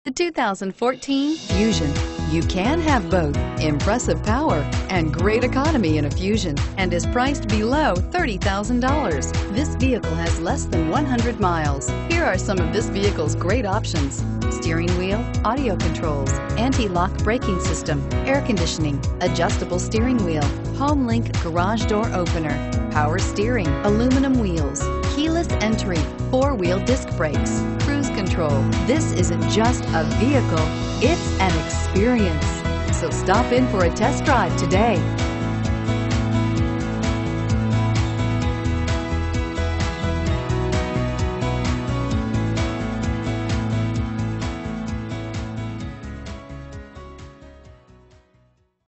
The 2014 Fusion. You can have both impressive power and great economy in a Fusion and is priced below $30,000. This vehicle has less than 100 miles. Here are some of this vehicle's great options: steering wheel audio controls, anti-lock braking system, air conditioning, adjustable steering wheel, home link garage door opener, power steering, aluminum wheels, keyless entry, four-wheel disc brakes, cruise control. This isn't just a vehicle, it's an experience. So stop in for a test drive today.